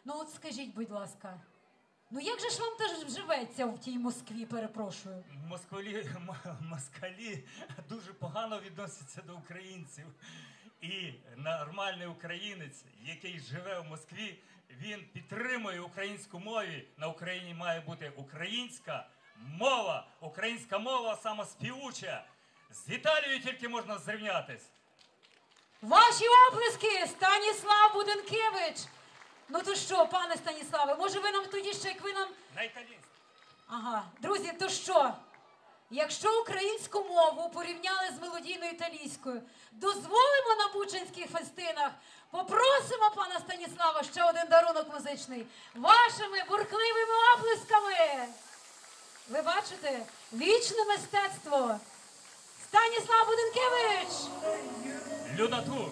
Ну от скажіть, будь ласка, ну як же ж вам теж живеться в тій Москві, перепрошую? Москалі дуже погано відносяться до українців. І нормальний українець, який живе в Москві, він підтримує українську мову. На Україні має бути українська мова. Українська мова сама співуча. З Італією тільки можна зрівнятись. Ваші оплески, Станіслав Буденкевич! Ну то що, пане Станіславе, може ви нам тоді ще, як ви нам... На італійську. Ага, друзі, то що? Якщо українську мову порівняли з мелодійною італійською, дозволимо на бучанських фестинах, попросимо пана Станіслава ще один дарунок музичний вашими бурхливими оплесками. Ви бачите? Вічне мистецтво. Станіслав Буденкевич! Люнатур.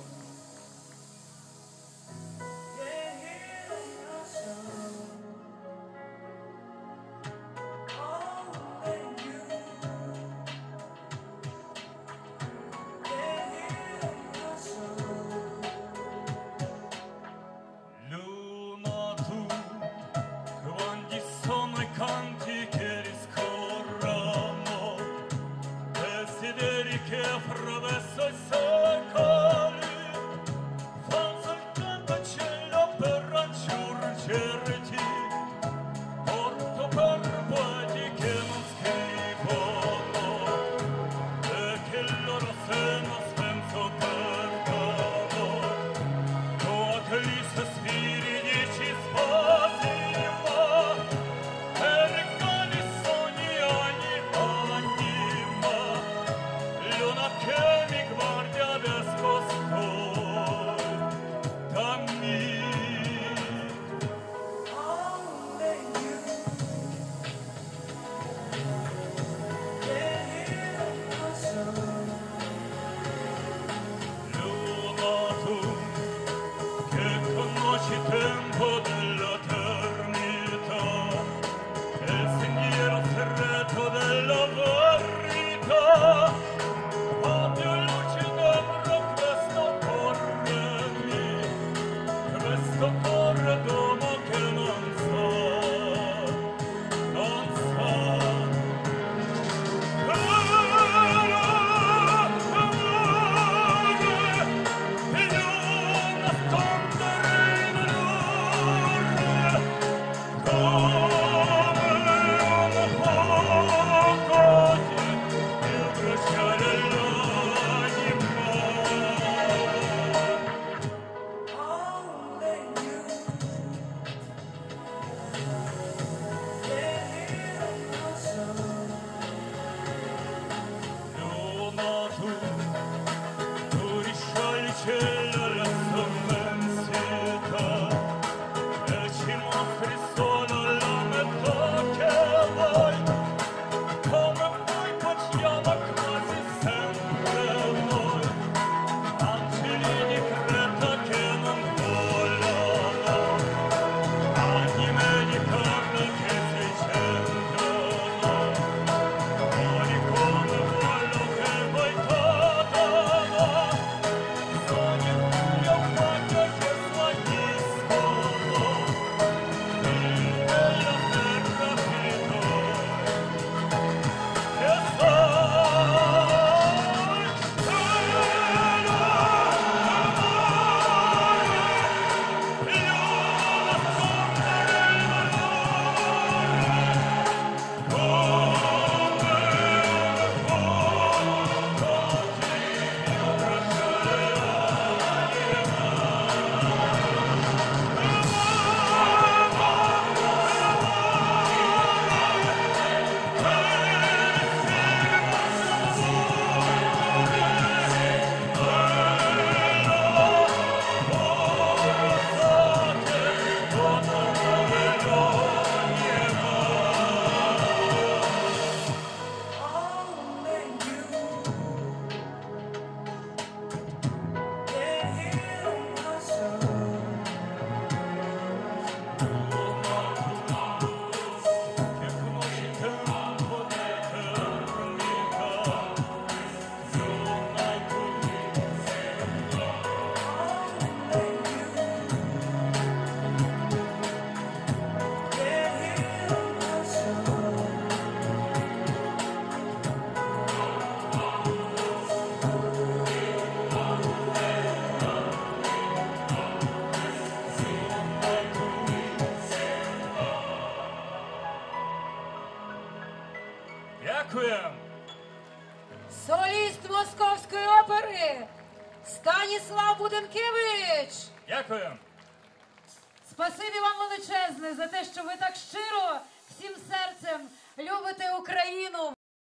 Дякую. Соліст Московської опери Станіслав Буденкевич. Дякую. Спасибі вам величезне за те, що ви так щиро всім серцем любите Україну.